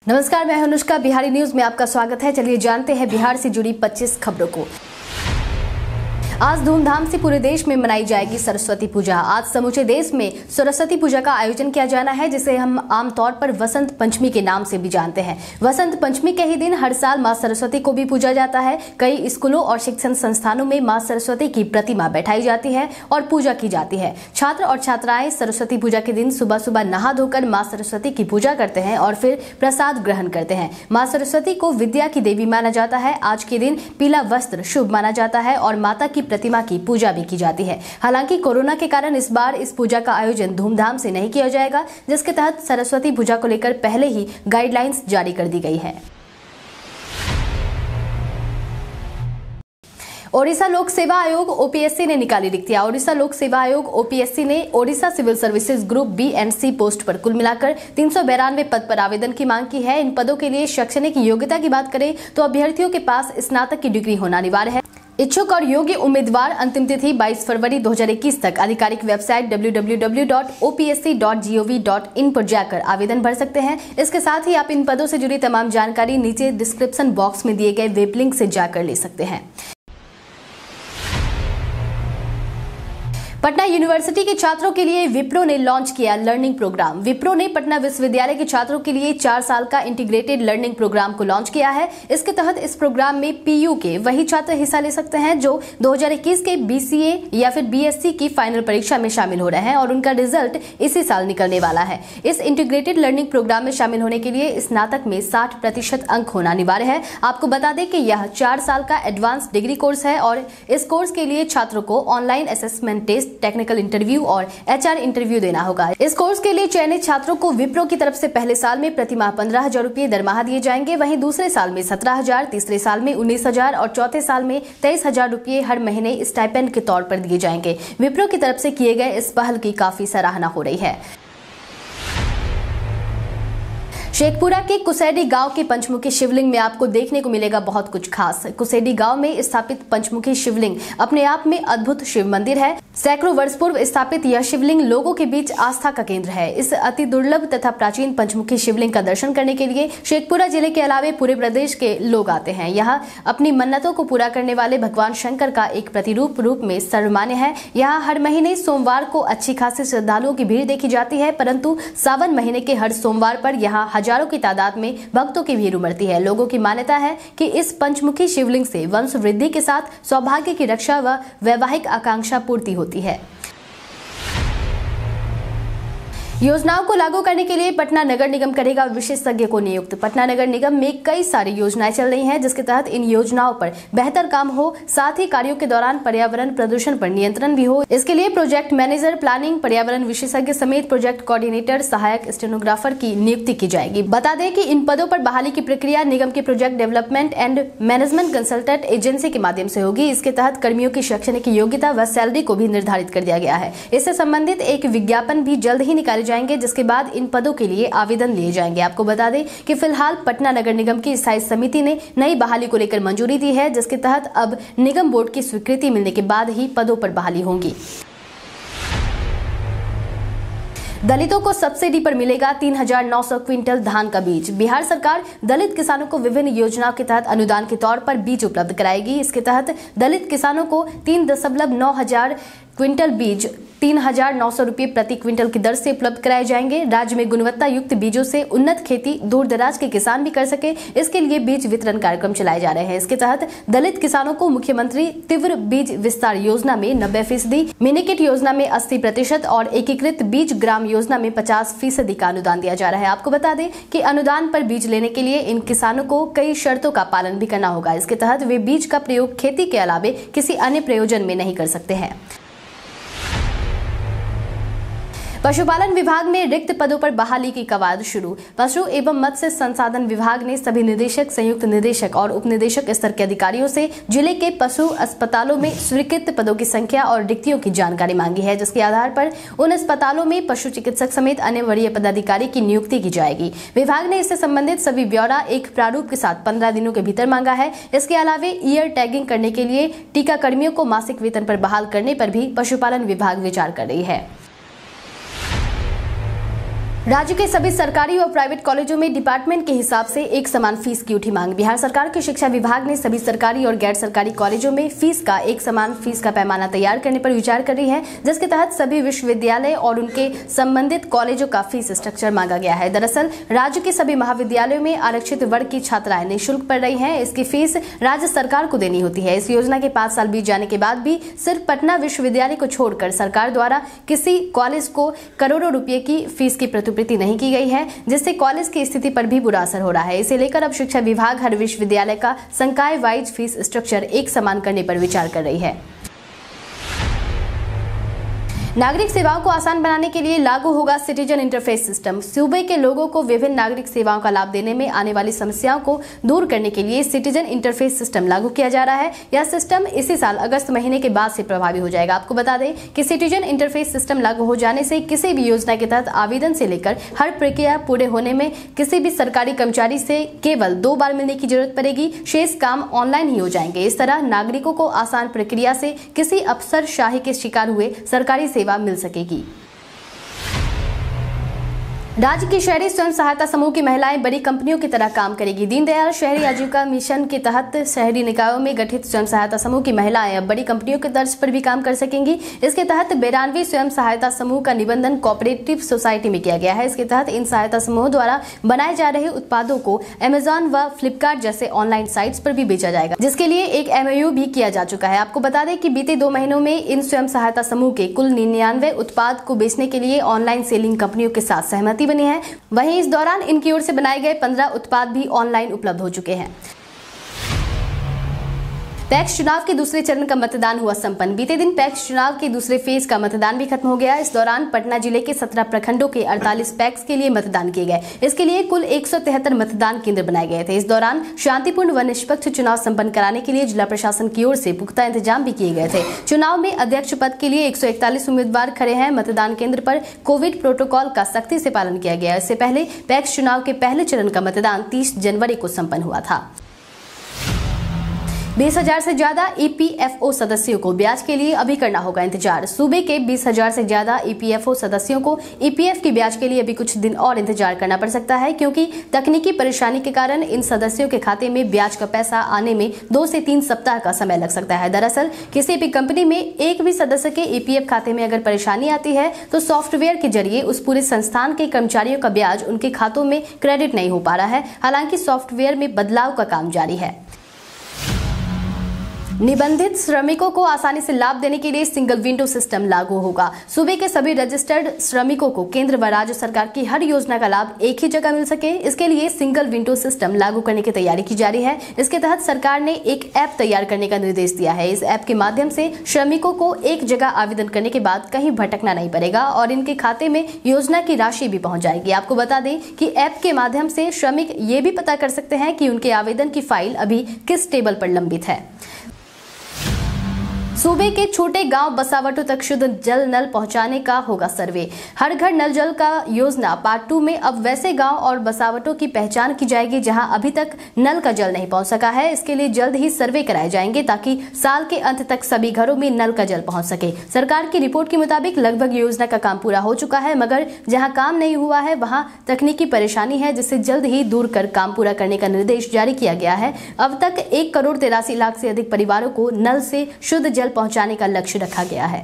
नमस्कार, मैं अनुष्का। बिहारी न्यूज में आपका स्वागत है। चलिए जानते हैं बिहार से जुड़ी 25 खबरों को। आज धूमधाम से पूरे देश में मनाई जाएगी सरस्वती पूजा। आज समूचे देश में सरस्वती पूजा का आयोजन किया जाना है, जिसे हम आमतौर पर वसंत पंचमी के नाम से भी जानते हैं। वसंत पंचमी के ही दिन हर साल मां सरस्वती को भी पूजा जाता है। कई स्कूलों और शिक्षण संस्थानों में मां सरस्वती की प्रतिमा बैठाई जाती है और पूजा की जाती है। छात्र और छात्राएं सरस्वती पूजा के दिन सुबह सुबह नहा धोकर मां सरस्वती की पूजा करते हैं और फिर प्रसाद ग्रहण करते हैं। मां सरस्वती को विद्या की देवी माना जाता है। आज के दिन पीला वस्त्र शुभ माना जाता है और माता की प्रतिमा की पूजा भी की जाती है। हालांकि कोरोना के कारण इस बार इस पूजा का आयोजन धूमधाम से नहीं किया जाएगा, जिसके तहत सरस्वती पूजा को लेकर पहले ही गाइडलाइंस जारी कर दी गई है। ओडिशा लोक सेवा आयोग ओपीएससी ने निकाली रिक्तियां। ओडिशा लोक सेवा आयोग ओपीएससी ने Odisha civil services group B and C post पर कुल मिलाकर 392 पद पर आवेदन की मांग की है। इन पदों के लिए शैक्षणिक योग्यता की बात करें तो अभ्यर्थियों के पास स्नातक की डिग्री होना अनिवार्य है। इच्छुक और योग्य उम्मीदवार अंतिम तिथि 22 फरवरी 2021 तक आधिकारिक वेबसाइट www.opsc.gov.in पर जाकर आवेदन भर सकते हैं। इसके साथ ही आप इन पदों से जुड़ी तमाम जानकारी नीचे डिस्क्रिप्शन बॉक्स में दिए गए वेब लिंक से जाकर ले सकते हैं। पटना यूनिवर्सिटी के छात्रों के लिए विप्रो ने लॉन्च किया लर्निंग प्रोग्राम। विप्रो ने पटना विश्वविद्यालय के छात्रों के लिए 4 साल का इंटीग्रेटेड लर्निंग प्रोग्राम को लॉन्च किया है। इसके तहत इस प्रोग्राम में पीयू के वही छात्र हिस्सा ले सकते हैं जो 2021 के बीसीए या फिर बीएससी की फाइनल परीक्षा में शामिल हो रहे हैं और उनका रिजल्ट इसी साल निकलने वाला है। इस इंटीग्रेटेड लर्निंग प्रोग्राम में शामिल होने के लिए स्नातक में 60% अंक होना अनिवार्य है। आपको बता दें कि यह 4 साल का एडवांस डिग्री कोर्स है और इस कोर्स के लिए छात्रों को online assessment test, technical interview और एचआर इंटरव्यू देना होगा। इस कोर्स के लिए चयनित छात्रों को विप्रो की तरफ से पहले साल में प्रतिमाह 15,000 रुपए दरमाहा दिए जाएंगे। वहीं दूसरे साल में 17,000, तीसरे साल में 19,000 और चौथे साल में 23,000 रुपए हर महीने स्टाइपेंड के तौर पर दिए जाएंगे। विप्रो की तरफ से किए गए इस पहल की काफी सराहना हो रही है। शेखपुरा के कुसेडी गांव के पंचमुखी शिवलिंग में आपको देखने को मिलेगा बहुत कुछ खास। कुसेडी गांव में स्थापित पंचमुखी शिवलिंग अपने आप में अद्भुत शिव मंदिर है। सैकड़ों वर्ष पूर्व स्थापित यह शिवलिंग लोगों के बीच आस्था का केंद्र है। इस अति दुर्लभ तथा प्राचीन पंचमुखी शिवलिंग का दर्शन करने के लिए शेखपुरा जिले के अलावे पूरे प्रदेश के लोग आते हैं। यहाँ अपनी मन्नतों को पूरा करने वाले भगवान शंकर का एक प्रतिरूप रूप में सर्वमान्य है। यहाँ हर महीने सोमवार को अच्छी खासी श्रद्धालुओं की भीड़ देखी जाती है, परंतु सावन महीने के हर सोमवार पर यहाँ हजारों की तादाद में भक्तों की भीड़ उमड़ती है। लोगों की मान्यता है कि इस पंचमुखी शिवलिंग से वंश वृद्धि के साथ सौभाग्य की रक्षा व वैवाहिक आकांक्षा पूर्ति होती है। योजनाओं को लागू करने के लिए पटना नगर निगम करेगा विशेषज्ञ को नियुक्त। पटना नगर निगम में कई सारी योजनाएं चल रही हैं, जिसके तहत इन योजनाओं पर बेहतर काम हो, साथ ही कार्यों के दौरान पर्यावरण प्रदूषण पर नियंत्रण भी हो। इसके लिए प्रोजेक्ट मैनेजर, प्लानिंग, पर्यावरण विशेषज्ञ समेत प्रोजेक्ट कोऑर्डिनेटर, सहायक स्टेनोग्राफर की नियुक्ति की जाएगी। बता दें कि इन पदों पर बहाली की प्रक्रिया निगम के project development and management consultant agency के माध्यम से होगी। इसके तहत कर्मियों की शैक्षणिक योग्यता व सैलरी को भी निर्धारित कर दिया गया है। इससे संबंधित एक विज्ञापन भी जल्द ही निकाले जाएंगे, जिसके बाद इन पदों के लिए आवेदन लिए जाएंगे। आपको बता दें कि फिलहाल पटना नगर निगम की स्थायी समिति ने नई बहाली को लेकर मंजूरी दी है, जिसके तहत अब निगम बोर्ड की स्वीकृति मिलने के बाद ही पदों पर बहाली होगी। दलितों को सब्सिडी पर मिलेगा 3,900 क्विंटल धान का बीज। बिहार सरकार दलित किसानों को विभिन्न योजनाओं के तहत अनुदान के तौर पर बीज उपलब्ध कराएगी। इसके तहत दलित किसानों को 3.9 क्विंटल बीज 3,900 रुपये प्रति क्विंटल की दर से उपलब्ध कराए जाएंगे। राज्य में गुणवत्ता युक्त बीजों से उन्नत खेती दूर दराज के किसान भी कर सके, इसके लिए बीज वितरण कार्यक्रम चलाए जा रहे हैं। इसके तहत दलित किसानों को मुख्यमंत्री तीव्र बीज विस्तार योजना में 90%, मिनीकिट योजना में 80% और एकीकृत बीज ग्राम योजना में 50% का अनुदान दिया जा रहा है। आपको बता दें कि अनुदान पर बीज लेने के लिए इन किसानों को कई शर्तों का पालन भी करना होगा। इसके तहत वे बीज का प्रयोग खेती के अलावे किसी अन्य प्रयोजन में नहीं कर सकते हैं। पशुपालन विभाग में रिक्त पदों पर बहाली की कवायद शुरू। पशु एवं मत्स्य संसाधन विभाग ने सभी निदेशक, संयुक्त निदेशक और उप निदेशक स्तर के अधिकारियों से जिले के पशु अस्पतालों में स्वीकृत पदों की संख्या और रिक्तियों की जानकारी मांगी है, जिसके आधार पर उन अस्पतालों में पशु चिकित्सक समेत अन्य वरीय पदाधिकारी की नियुक्ति की जाएगी। विभाग ने इससे संबंधित सभी ब्यौरा एक प्रारूप के साथ 15 दिनों के भीतर मांगा है। इसके अलावे ईयर टैगिंग करने के लिए टीका कर्मियों को मासिक वेतन पर बहाल करने पर भी पशुपालन विभाग विचार कर रही है। राज्य के सभी सरकारी और प्राइवेट कॉलेजों में डिपार्टमेंट के हिसाब से एक समान फीस की उठी मांग। बिहार सरकार के शिक्षा विभाग ने सभी सरकारी और गैर सरकारी कॉलेजों में फीस का एक समान फीस का पैमाना तैयार करने पर विचार कर रही है, जिसके तहत सभी विश्वविद्यालय और उनके संबंधित कॉलेजों का फीस स्ट्रक्चर मांगा गया है। दरअसल राज्य के सभी महाविद्यालयों में आरक्षित वर्ग की छात्राएं निःशुल्क पढ़ रही हैं। इसकी फीस राज्य सरकार को देनी होती है। इस योजना के 5 साल बीत जाने के बाद भी सिर्फ पटना विश्वविद्यालय को छोड़कर सरकार द्वारा किसी कॉलेज को करोड़ों रुपए की फीस की प्रतिपूर्ति नहीं की गई है, जिससे कॉलेज की स्थिति पर भी बुरा असर हो रहा है। इसे लेकर अब शिक्षा विभाग हर विश्वविद्यालय का संकाय वाइज फीस स्ट्रक्चर एक समान करने पर विचार कर रही है। नागरिक सेवाओं को आसान बनाने के लिए लागू होगा सिटीजन इंटरफेस सिस्टम। सूबे के लोगों को विभिन्न नागरिक सेवाओं का लाभ देने में आने वाली समस्याओं को दूर करने के लिए सिटीजन इंटरफेस सिस्टम लागू किया जा रहा है। यह सिस्टम इसी साल अगस्त महीने के बाद से प्रभावी हो जाएगा। आपको बता दें कि सिटीजन इंटरफेस सिस्टम लागू हो जाने से किसी भी योजना के तहत आवेदन से लेकर हर प्रक्रिया पूरे होने में किसी भी सरकारी कर्मचारी से केवल 2 बार मिलने की जरूरत पड़ेगी। शेष काम ऑनलाइन ही हो जाएंगे। इस तरह नागरिकों को आसान प्रक्रिया से किसी अफसरशाही के शिकार हुए सरकारी सेवा मिल सकेगी। राज्य की शहरी स्वयं सहायता समूह की महिलाएं बड़ी कंपनियों की तरह काम करेगी। दीनदयाल शहरी आजीविका मिशन के तहत शहरी निकायों में गठित स्वयं सहायता समूह की महिलाएं अब बड़ी कंपनियों के तर्ज पर भी काम कर सकेंगी। इसके तहत 92 स्वयं सहायता समूह का निबंधन कोऑपरेटिव सोसाइटी में किया गया है। इसके तहत इन सहायता समूहों द्वारा बनाए जा रहे उत्पादों को अमेजॉन व फ्लिपकार्ट जैसे ऑनलाइन साइट्स पर भी बेचा जाएगा, जिसके लिए एक MOU भी किया जा चुका है। आपको बता दें कि बीते 2 महीनों में इन स्वयं सहायता समूह के कुल 99 उत्पाद को बेचने के लिए ऑनलाइन सेलिंग कंपनियों के साथ सहमति बनी है। वहीं इस दौरान इनकी ओर से बनाए गए 15 उत्पाद भी ऑनलाइन उपलब्ध हो चुके हैं। पैक्स चुनाव के दूसरे चरण का मतदान हुआ संपन्न। बीते दिन पैक्स चुनाव के दूसरे फेज का मतदान भी खत्म हो गया। इस दौरान पटना जिले के 17 प्रखंडों के 48 पैक्स के लिए मतदान किए गए। इसके लिए कुल 173 मतदान केंद्र बनाए गए थे। इस दौरान शांतिपूर्ण व निष्पक्ष चुनाव संपन्न कराने के लिए जिला प्रशासन की ओर से पुख्ता इंतजाम भी किए गए थे। चुनाव में अध्यक्ष पद के लिए 141 उम्मीदवार खड़े हैं। मतदान केंद्र पर कोविड प्रोटोकॉल का सख्ती से पालन किया गया। इससे पहले पैक्स चुनाव के पहले चरण का मतदान 30 जनवरी को संपन्न हुआ था। 20,000 से ज्यादा EPFO सदस्यों को ब्याज के लिए अभी करना होगा इंतजार। सूबे के 20,000 से ज्यादा EPFO सदस्यों को EPF की ब्याज के लिए अभी कुछ दिन और इंतजार करना पड़ सकता है, क्योंकि तकनीकी परेशानी के कारण इन सदस्यों के खाते में ब्याज का पैसा आने में 2 से 3 सप्ताह का समय लग सकता है। दरअसल किसी भी कंपनी में एक भी सदस्य के EPF खाते में अगर परेशानी आती है तो सॉफ्टवेयर के जरिए उस पूरे संस्थान के कर्मचारियों का ब्याज उनके खातों में क्रेडिट नहीं हो पा रहा है। हालांकि सॉफ्टवेयर में बदलाव का काम जारी है। निबंधित श्रमिकों को आसानी से लाभ देने के लिए सिंगल विंडो सिस्टम लागू होगा। सूबे के सभी रजिस्टर्ड श्रमिकों को केंद्र व राज्य सरकार की हर योजना का लाभ एक ही जगह मिल सके, इसके लिए सिंगल विंडो सिस्टम लागू करने की तैयारी की जा रही है। इसके तहत सरकार ने एक ऐप तैयार करने का निर्देश दिया है। इस ऐप के माध्यम से श्रमिकों को एक जगह आवेदन करने के बाद कहीं भटकना नहीं पड़ेगा और इनके खाते में योजना की राशि भी पहुंच जाएगी। आपको बता दें कि ऐप के माध्यम से श्रमिक ये भी पता कर सकते हैं कि उनके आवेदन की फाइल अभी किस टेबल पर लंबित है। सूबे के छोटे गांव बसावटों तक शुद्ध जल नल पहुंचाने का होगा सर्वे। हर घर नल जल का योजना पार्ट 2 में अब वैसे गांव और बसावटों की पहचान की जाएगी जहां अभी तक नल का जल नहीं पहुंच सका है। इसके लिए जल्द ही सर्वे कराए जाएंगे ताकि साल के अंत तक सभी घरों में नल का जल पहुंच सके। सरकार की रिपोर्ट के मुताबिक लगभग योजना का काम पूरा हो चुका है, मगर जहां काम नहीं हुआ है वहां तकनीकी परेशानी है, जिसे जल्द ही दूर कर काम पूरा करने का निर्देश जारी किया गया है। अब तक 1,83,00,000 से अधिक परिवारों को नल से शुद्ध जल पहुंचाने का लक्ष्य रखा गया है।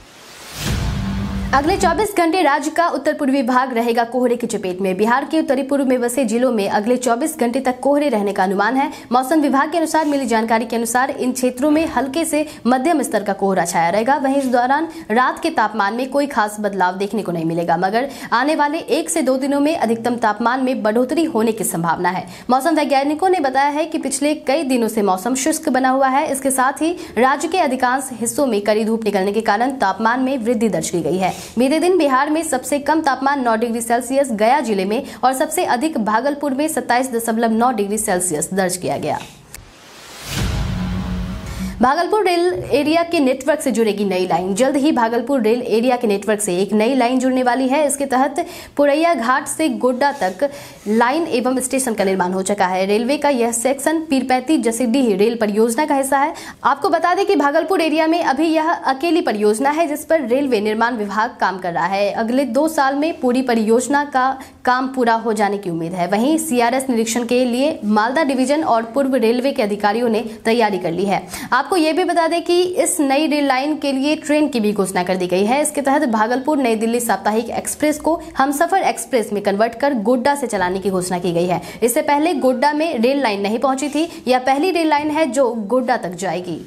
अगले 24 घंटे राज्य का उत्तर पूर्वी भाग रहेगा कोहरे की चपेट में। बिहार के उत्तरी पूर्व में बसे जिलों में अगले 24 घंटे तक कोहरे रहने का अनुमान है। मौसम विभाग के अनुसार मिली जानकारी के अनुसार इन क्षेत्रों में हल्के से मध्यम स्तर का कोहरा छाया रहेगा। वहीं इस दौरान रात के तापमान में कोई खास बदलाव देखने को नहीं मिलेगा, मगर आने वाले 1 से 2 दिनों में अधिकतम तापमान में बढ़ोतरी होने की संभावना है। मौसम वैज्ञानिकों ने बताया है कि पिछले कई दिनों से मौसम शुष्क बना हुआ है। इसके साथ ही राज्य के अधिकांश हिस्सों में कड़ी धूप निकलने के कारण तापमान में वृद्धि दर्ज की गई है। बीते दिन बिहार में सबसे कम तापमान 9 डिग्री सेल्सियस गया जिले में और सबसे अधिक भागलपुर में 27.9 डिग्री सेल्सियस दर्ज किया गया। भागलपुर रेल एरिया के नेटवर्क से जुड़ेगी नई लाइन। जल्द ही भागलपुर रेल एरिया के नेटवर्क से एक नई लाइन जुड़ने वाली है। इसके तहत पुरैया घाट से गोड्डा तक लाइन एवं स्टेशन का निर्माण हो चुका है। रेलवे का यह सेक्शन पीरपैंती जसीडीह रेल परियोजना का हिस्सा है। आपको बता दें कि भागलपुर एरिया में अभी यह अकेली परियोजना है जिस पर रेलवे निर्माण विभाग काम कर रहा है। अगले 2 साल में पूरी परियोजना का काम पूरा हो जाने की उम्मीद है। वहीं सीआरएस निरीक्षण के लिए मालदा डिवीजन और पूर्व रेलवे के अधिकारियों ने तैयारी कर ली है। आपको यह भी बता दें कि इस नई रेल लाइन के लिए ट्रेन की भी घोषणा कर दी गई है। इसके तहत भागलपुर नई दिल्ली साप्ताहिक एक्सप्रेस को हमसफर एक्सप्रेस में कन्वर्ट कर गोड्डा से चलाने की घोषणा की गई है। इससे पहले गोड्डा में रेल लाइन नहीं पहुंची थी। यह पहली रेल लाइन है जो गोड्डा तक जाएगी।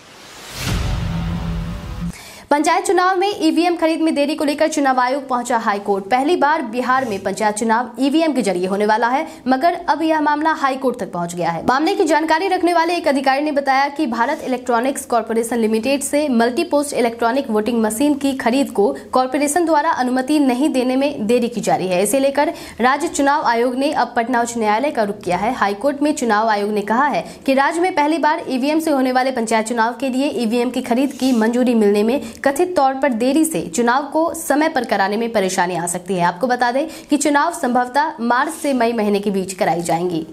पंचायत चुनाव में ईवीएम खरीद में देरी को लेकर चुनाव आयोग पहुंचा हाईकोर्ट। पहली बार बिहार में पंचायत चुनाव ईवीएम के जरिए होने वाला है, मगर अब यह मामला हाईकोर्ट तक पहुंच गया है। मामले की जानकारी रखने वाले एक अधिकारी ने बताया कि भारत इलेक्ट्रॉनिक्स कॉर्पोरेशन लिमिटेड से multi post electronic voting machine की खरीद को कॉर्पोरेशन द्वारा अनुमति नहीं देने में देरी की जा रही है। इसे लेकर राज्य चुनाव आयोग ने अब पटना उच्च न्यायालय का रुख किया है। हाईकोर्ट में चुनाव आयोग ने कहा है कि राज्य में पहली बार ईवीएम से होने वाले पंचायत चुनाव के लिए ईवीएम की खरीद की मंजूरी मिलने में कथित तौर पर देरी से चुनाव को समय पर कराने में परेशानी आ सकती है। आपको बता दें कि चुनाव संभवतः मार्च से मई महीने के बीच कराई जाएंगी।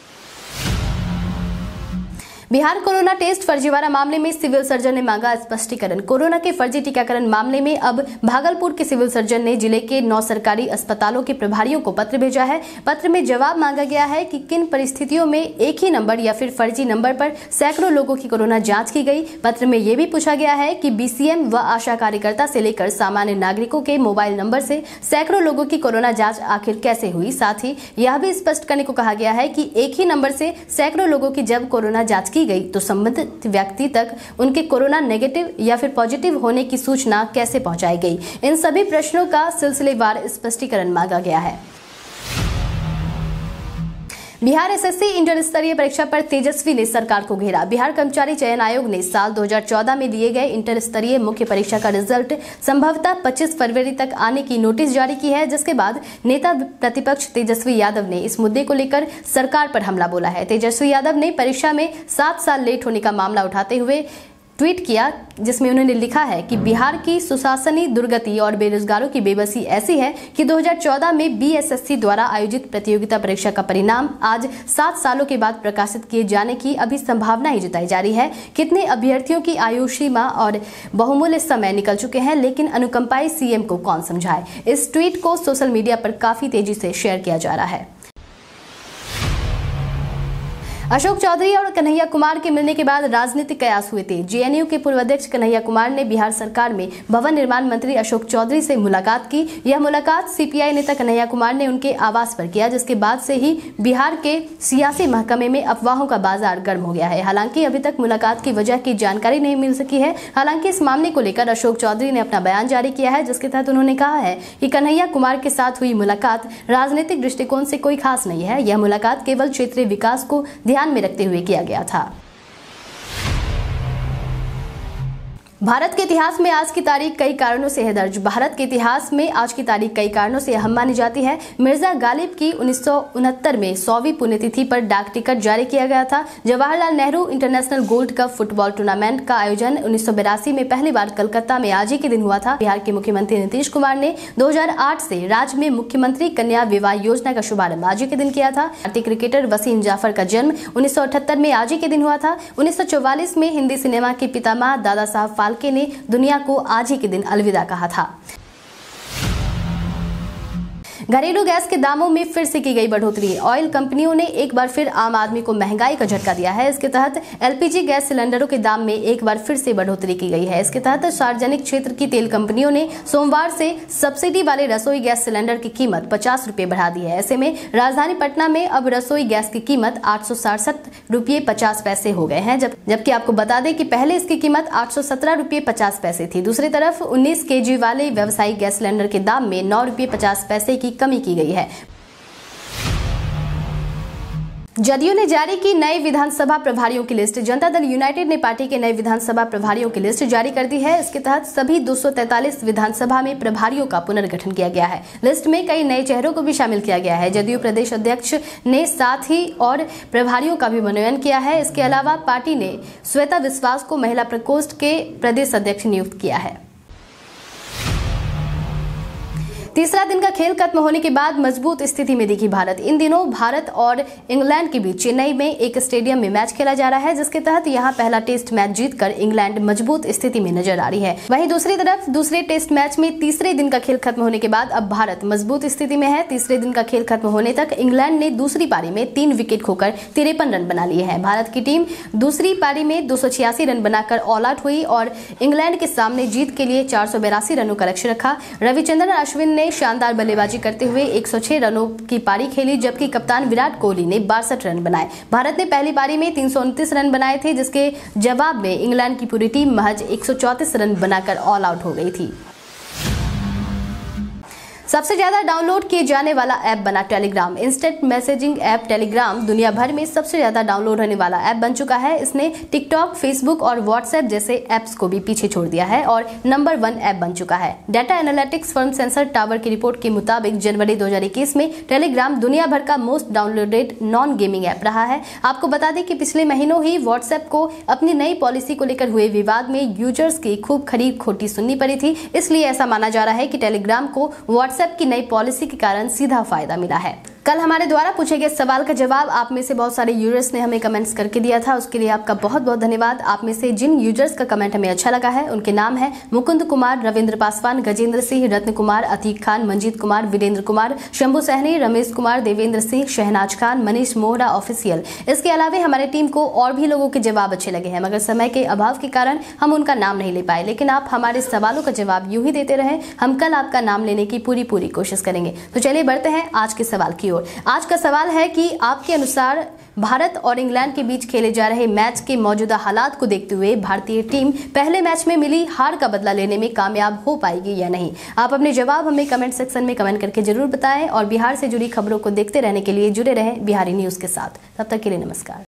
बिहार कोरोना टेस्ट फर्जीवाड़ा मामले में सिविल सर्जन ने मांगा स्पष्टीकरण। कोरोना के फर्जी टीकाकरण मामले में अब भागलपुर के सिविल सर्जन ने जिले के 9 सरकारी अस्पतालों के प्रभारियों को पत्र भेजा है। पत्र में जवाब मांगा गया है कि किन परिस्थितियों में एक ही नंबर या फिर फर्जी नंबर पर सैकड़ों लोगों की कोरोना जांच की गई। पत्र में यह भी पूछा गया है कि बीसीएम व आशा कार्यकर्ता से लेकर सामान्य नागरिकों के मोबाइल नंबर से सैकड़ों लोगों की कोरोना जांच आखिर कैसे हुई। साथ ही यह भी स्पष्ट करने को कहा गया है कि एक ही नंबर से सैकड़ों लोगों की जब कोरोना जांच की गई तो संबंधित व्यक्ति तक उनके कोरोना नेगेटिव या फिर पॉजिटिव होने की सूचना कैसे पहुंचाई गई। इन सभी प्रश्नों का सिलसिलेवार स्पष्टीकरण मांगा गया है। बिहार एसएससी इंटर स्तरीय परीक्षा पर तेजस्वी ने सरकार को घेरा। बिहार कर्मचारी चयन आयोग ने साल 2014 में लिए गए इंटर स्तरीय मुख्य परीक्षा का रिजल्ट संभवतः 25 फरवरी तक आने की नोटिस जारी की है, जिसके बाद नेता प्रतिपक्ष तेजस्वी यादव ने इस मुद्दे को लेकर सरकार पर हमला बोला है। तेजस्वी यादव ने परीक्षा में 7 साल लेट होने का मामला उठाते हुए ट्वीट किया, जिसमें उन्होंने लिखा है कि बिहार की सुशासनी दुर्गति और बेरोजगारों की बेबसी ऐसी है कि 2014 में बीएसएससी द्वारा आयोजित प्रतियोगिता परीक्षा का परिणाम आज 7 सालों के बाद प्रकाशित किए जाने की अभी संभावना ही जताई जा रही है। कितने अभ्यर्थियों की आयु सीमा और बहुमूल्य समय निकल चुके हैं, लेकिन अनुकंपाई सीएम को कौन समझाए। इस ट्वीट को सोशल मीडिया पर काफी तेजी से शेयर किया जा रहा है। अशोक चौधरी और कन्हैया कुमार के मिलने के बाद राजनीतिक कयास हुए थे। जेएनयू के पूर्व अध्यक्ष कन्हैया कुमार ने बिहार सरकार में भवन निर्माण मंत्री अशोक चौधरी से मुलाकात की। यह मुलाकात सीपीआई नेता कन्हैया कुमार ने उनके आवास पर किया, जिसके बाद से ही बिहार के सियासी महकमे में अफवाहों का बाजार गर्म हो गया है। हालांकि अभी तक मुलाकात की वजह की जानकारी नहीं मिल सकी है। हालांकि इस मामले को लेकर अशोक चौधरी ने अपना बयान जारी किया है, जिसके तहत उन्होंने कहा है कि कन्हैया कुमार के साथ हुई मुलाकात राजनीतिक दृष्टिकोण से कोई खास नहीं है। यह मुलाकात केवल क्षेत्रीय विकास को ध्यान में रखते हुए किया गया था। भारत के इतिहास में आज की तारीख कई कारणों से है दर्ज। भारत के इतिहास में आज की तारीख कई कारणों से अहम मानी जाती है। मिर्जा गालिब की 1969 में 100वीं पुण्यतिथि पर डाक टिकट जारी किया गया था। Jawaharlal Nehru international gold cup football tournament का आयोजन 1982 में पहली बार कलकत्ता में आज ही के दिन हुआ था। बिहार के मुख्यमंत्री नीतीश कुमार ने 2008 से राज्य में मुख्यमंत्री कन्या विवाह योजना का शुभारंभ आज ही के दिन किया था। भारतीय क्रिकेटर वसीम जाफर का जन्म 1978 में आज ही के दिन हुआ था। 1944 में हिंदी सिनेमा के पितामह दादा साहब फाल्के ने दुनिया को आज ही के दिन अलविदा कहा था। घरेलू गैस के दामों में फिर से की गई बढ़ोतरी। ऑयल कंपनियों ने एक बार फिर आम आदमी को महंगाई का झटका दिया है। इसके तहत एलपीजी गैस सिलेंडरों के दाम में एक बार फिर से बढ़ोतरी की गई है। इसके तहत सार्वजनिक क्षेत्र की तेल कंपनियों ने सोमवार से सब्सिडी वाले रसोई गैस सिलेंडर की कीमत 50 रुपए बढ़ा दी है। ऐसे में राजधानी पटना में अब रसोई गैस की कीमत 867 रुपये 50 पैसे हो गए हैं, जबकि आपको बता दें कि पहले इसकी कीमत 817 रुपये 50 पैसे थी। दूसरी तरफ 19 kg वाले व्यावसायिक गैस सिलेंडर के दाम में 9 रुपये 50 पैसे की कमी की गई है। जदयू ने जारी की नए विधानसभा प्रभारियों की लिस्ट। जनता दल यूनाइटेड ने पार्टी के नए विधानसभा प्रभारियों की लिस्ट जारी कर दी है। इसके तहत सभी 243 विधानसभा में प्रभारियों का पुनर्गठन किया गया है। लिस्ट में कई नए चेहरों को भी शामिल किया गया है। जदयू प्रदेश अध्यक्ष ने साथ ही और प्रभारियों का भी मनोनयन किया है। इसके अलावा पार्टी ने श्वेता विश्वास को महिला प्रकोष्ठ के प्रदेश अध्यक्ष नियुक्त किया है। तीसरा दिन का खेल खत्म होने के बाद मजबूत स्थिति में दिखी भारत। इन दिनों भारत और इंग्लैंड के बीच चेन्नई में एक स्टेडियम में मैच खेला जा रहा है, जिसके तहत यहां पहला टेस्ट मैच जीतकर इंग्लैंड मजबूत स्थिति में नजर आ रही है। वहीं दूसरी तरफ दूसरे टेस्ट मैच में तीसरे दिन का खेल खत्म होने के बाद अब भारत मजबूत स्थिति में है। तीसरे दिन का खेल खत्म होने तक इंग्लैंड ने दूसरी पारी में 3 विकेट खोकर 53 रन बना लिए हैं। भारत की टीम दूसरी पारी में 286 रन बनाकर ऑल आउट हुई और इंग्लैंड के सामने जीत के लिए 482 रनों का लक्ष्य रखा। रविचंद्रन अश्विन ने शानदार बल्लेबाजी करते हुए 106 रनों की पारी खेली, जबकि कप्तान विराट कोहली ने 62 रन बनाए। भारत ने पहली पारी में 329 रन बनाए थे, जिसके जवाब में इंग्लैंड की पूरी टीम महज 134 रन बनाकर ऑल आउट हो गई थी। सबसे ज्यादा डाउनलोड किए जाने वाला ऐप बना Telegram. Instant messaging app Telegram दुनिया भर में सबसे ज्यादा डाउनलोड होने वाला ऐप बन चुका है। इसने टिकटॉक, फेसबुक और व्हाट्सएप जैसे ऐप्स को भी पीछे छोड़ दिया है और नंबर 1 ऐप बन चुका है। Data analytics firm Sensor Tower की रिपोर्ट के मुताबिक जनवरी 2021 में टेलीग्राम दुनिया भर का most downloaded non gaming app रहा है। आपको बता दें कि पिछले महीनों ही व्हाट्सएप को अपनी नई पॉलिसी को लेकर हुए विवाद में यूजर्स की खूब खरीद खोटी सुननी पड़ी थी। इसलिए ऐसा माना जा रहा है कि टेलीग्राम को व्हाट्सएप की नई पॉलिसी के कारण सीधा फायदा मिला है। कल हमारे द्वारा पूछे गए सवाल का जवाब आप में से बहुत सारे यूजर्स ने हमें कमेंट्स करके दिया था। उसके लिए आपका बहुत बहुत धन्यवाद। आप में से जिन यूजर्स का कमेंट हमें अच्छा लगा है उनके नाम है मुकुंद कुमार, रविंद्र पासवान, गजेंद्र सिंह, रत्न कुमार, अतीक खान, मंजीत कुमार, वीरेंद्र कुमार, शंभू सहनी, रमेश कुमार, देवेंद्र सिंह, शहनाज खान, मनीष मोहरा ऑफिशियल। इसके अलावा हमारे टीम को और भी लोगों के जवाब अच्छे लगे हैं, मगर समय के अभाव के कारण हम उनका नाम नहीं ले पाए। लेकिन आप हमारे सवालों का जवाब यूं ही देते रहे, हम कल आपका नाम लेने की पूरी कोशिश करेंगे। तो चलिए बढ़ते हैं आज के सवाल की ओर। आज का सवाल है कि आपके अनुसार भारत और इंग्लैंड के बीच खेले जा रहे मैच के मौजूदा हालात को देखते हुए भारतीय टीम पहले मैच में मिली हार का बदला लेने में कामयाब हो पाएगी या नहीं? आप अपने जवाब हमें कमेंट सेक्शन में कमेंट करके जरूर बताएं और बिहार से जुड़ी खबरों को देखते रहने के लिए जुड़े रहें बिहारी न्यूज के साथ। तब तक के लिए नमस्कार।